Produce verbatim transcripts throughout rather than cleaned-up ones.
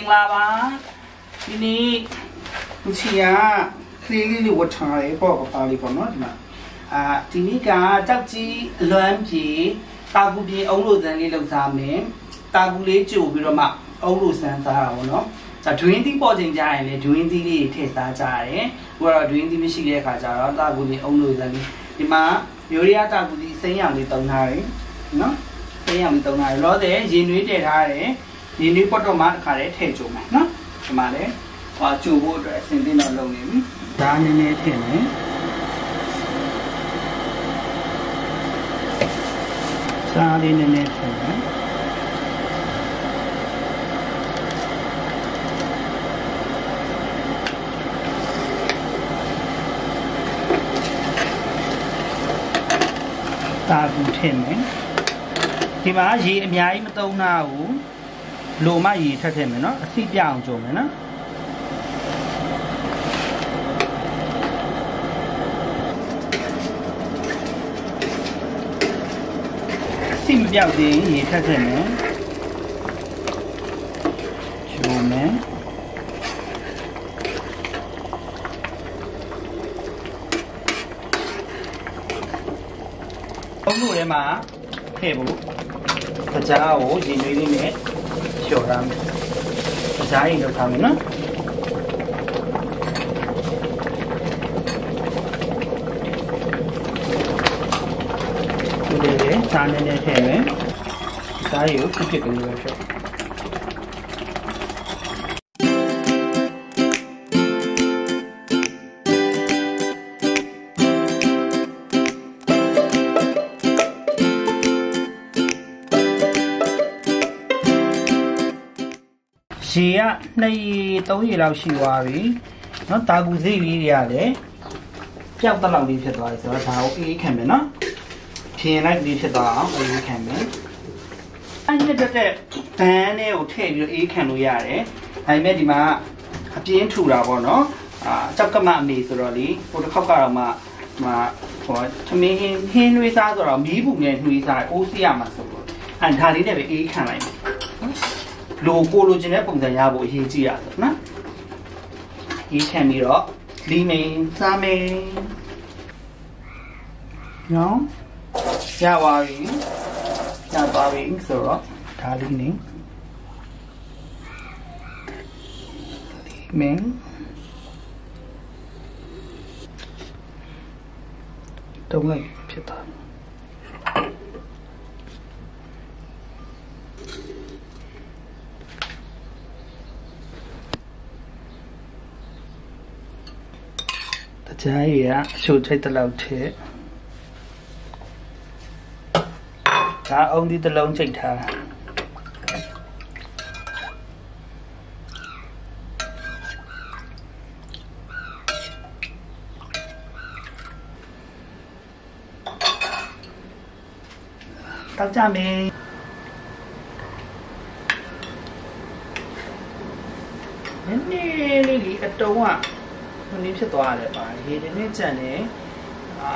là ba đi đi chị à khi đi vượt trời bỏ vào bao đi bỏ nó mà à thì ní cả chắc chỉ loan chỉ ta cũng đi ông lô dân đi lâu xa mình ta cũng lấy chủ bị rồi mà ông lô dân xa rồi nó 자 twenty 퍼센트 자에네 twenty 리 테스타 자에 뭐라 twenty 미시게 가자 다 군이 옹로자니 이마 요리야 다 군이 생양이 똥나리 너 생양이 똥나리 로데 진위 대ထားတယ်진위 뻗어 마 가래 ထဲ줘မယ်နော်ဒီမှာလေဟွာကြိုဖို့အတွက်အစင်သင်းတော့လုပ်နေပြီဒါနည်းနည်းထည့်မယ်စားလေးနည်းနည်းထည့်မယ်တာဘူးထည့်မယ်ဒီမှာရေအများကြီးမသုံးတာဘူးလိုမှရေထပ်ထည့်မယ်နော်အစီပြအောင်ကြုံမယ်နော်အစီမပြောက်သေးရေထပ်ထည့်မယ်ကြုံမယ်ဘုံလို့ထဲမှာထည့်ဖို့ကြားကိုရေနွေးလေးနဲ့လျှော်ရမယ်ကြားရင်လောက်ထားမယ်နော်ဒီလေစားနေနေထည့်မယ်ကြားရီကိုဖြစ်ဖြစ်ကလေးပဲဖြတ်ရေကနှစ်ရေသုံးရေလောက်ရှိသွားပြီเนาะတာကူစိတ်လေးတွေကလည်းပျောက်တက်လောက်လေးဖြစ်သွားပြီဆိုတော့ဒါကိုအေးခံမယ်เนาะဖြင်းလိုက်လေးဖြစ်သွားအောင်အေးခံမယ်အဲ့ဒီတက်တဲ့ဘန်းလေးကိုထည့်ပြီးအေးခံလို့ရတယ်ဒါပေမဲ့ဒီမှာအပြင်းထူတာပေါ့เนาะအာကြောက်ကမအမေဆိုတော့လေဟိုတစ်ခေါက်ကတော့မှမှဟိုသမင်းဟင်းဟင်းနှွေးစားဆိုတော့မီးဘူးနဲ့နှွေးစားအိုးစီရမှာဆိုတော့အဲ့ဒါလေးနဲ့ပဲအေးခံလိုက်လိုကိုလိုချင်တဲ့ပုံစံရဖို့အရေးကြီးတာဆိုနော်ရေးခံပြီးတော့လီမင်းစားမယ်နော်ရပါပြီရပါပြီဆိုတော့ဒါလီနေလီမင်းတုံးလိုက်ဖြစ်သွားကြားရည်အချိုထိတ်တလောက်ထည့်ဒါအုံးဒီတစ်လုံးချိန်ထားတောက်ကြမယ်နည်းနည်းလေးအတုံးอ่ะဒီနေ့ဖြစ်သွားတယ်ပါရေဒီနေ့ကြံနေအာ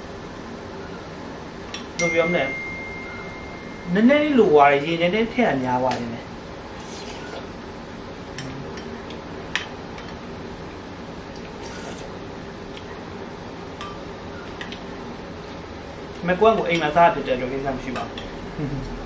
ဘယ်လိုပြောမလဲနည်းနည်းလေးလိုသွားရေနည်းနည်းထည့်ရများသွားတယ်မကွန်းကိုအိမ်မှာစားဖြစ်တယ်လို့ကိစ္စမရှိပါဘူး